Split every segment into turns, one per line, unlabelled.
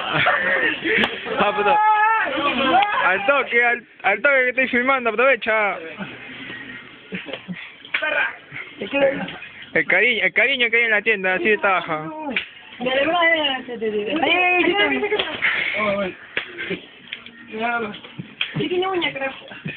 Ah, puto. Al toque que estoy filmando, aprovecha. El cariño que hay en la tienda, así de taja.
Chiquinha uña, creo.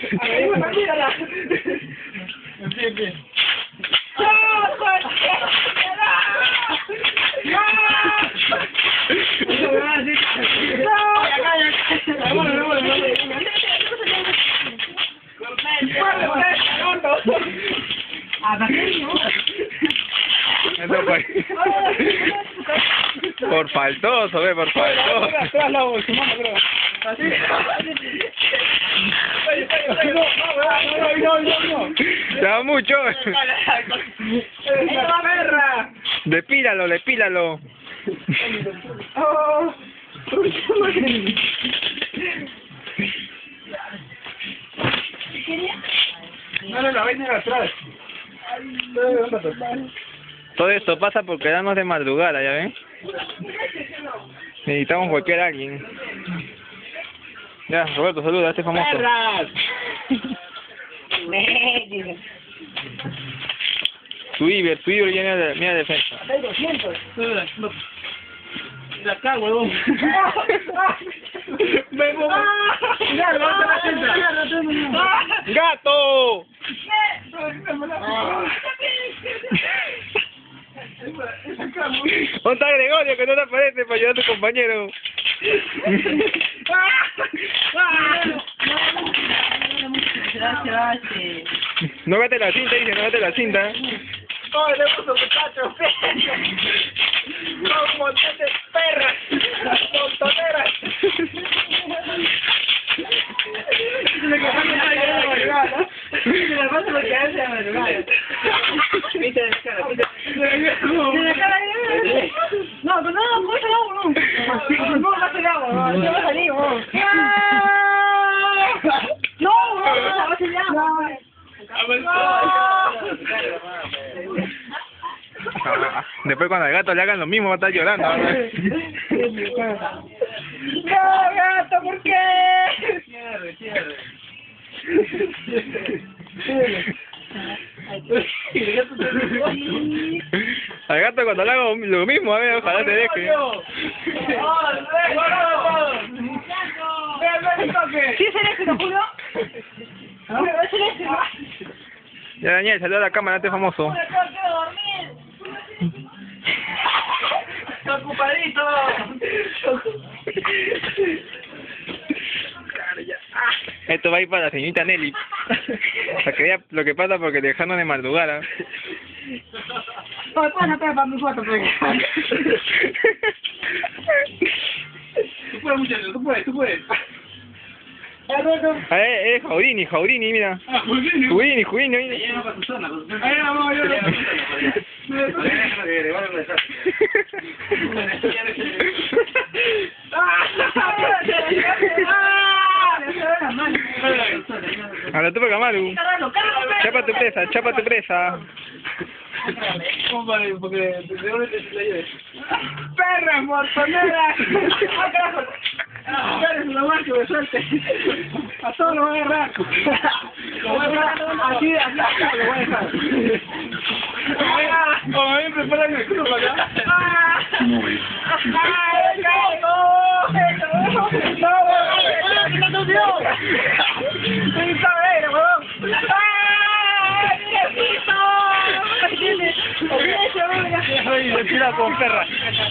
Por faltoso, ve, por faltoso. Te da mucho. Despílalo.
No, la vaina de atrás.
Todo esto pasa por quedarnos de madrugada, ¿ya ven? Necesitamos golpear a alguien. Ya, Roberto, saluda a este famoso.
¡Perras!
Su Iber mira defensa.
Hay 200. La acá, huevón.
¡Gato! ¿Dónde está Gregorio que no te aparece para ayudar a tu compañero? No gate la cinta, dice, no gate la cinta.
¡Oh, le puso muchacho! ¡No, montón de perras! ¡Montoneras! Lo que pasa es que hay una madrugada, ¿no? Lo que pasa es que hace la madrugada. Pinta de la cara, pinta de la cara. No, pero no, pues el agua, no. No, no hace el agua, no va a salir, vos. No, no va a salir agua.
Después cuando al gato le hagan lo mismo va a estar llorando.
No, gato, ¿por qué? Cierre.
Al gato cuando le hago lo mismo, a ver, ojalá te deje.
¿Sí es el éxito, Julio? ¿Es el éxito?
Ya, Daniel, saluda a la cámara, este famoso.
¡Está ocupadito!
Esto va a ir para la señorita Nelly. Para que vea lo que pasa porque dejaron de madrugada.
No, después acá para mi foto, pero... Tú puedes, muchacho, tú puedes.
Es Jaudini, mira. Jaudini, mira.
Lleno para tu zona. Ahí vamos, yo.
Ahora tú para Camaru. Chapa tu presa.
¡Perra, mortonera! ¡Espera, lo más que me suelte! A todos lo voy a agarrar. Lo voy a agarrar así, lo voy a dejar. Como bien preparan el club acá.
Tira con perra.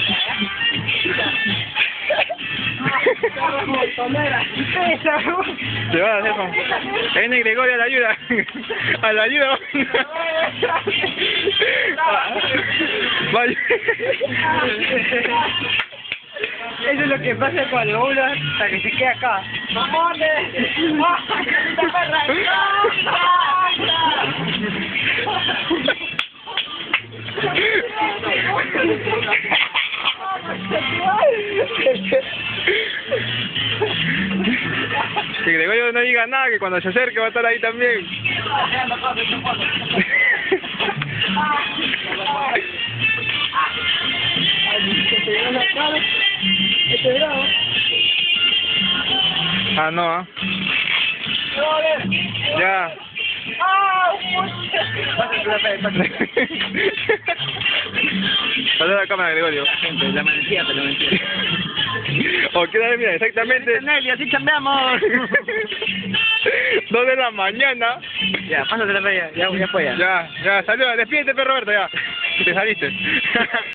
Se va a hacer con... Ahí viene Gregorio a la ayuda. A la ayuda. Vaya.
Eso es lo que pasa cuando uno hasta que se queda acá. ¡Mamones!
Que Gregorio no diga nada, que cuando se acerque va a estar ahí también. Ah, no, ¿ah? Ya. Pasa la cámara, Gregorio.
La mentira, te lo mentira.
¿O qué hora? Mira, exactamente.
Nelly, así cambiamos.
2 de la mañana.
Ya, pásate la raya, ya fue ya.
Ya, saluda, despídete, perro Roberto, ya. Te saliste.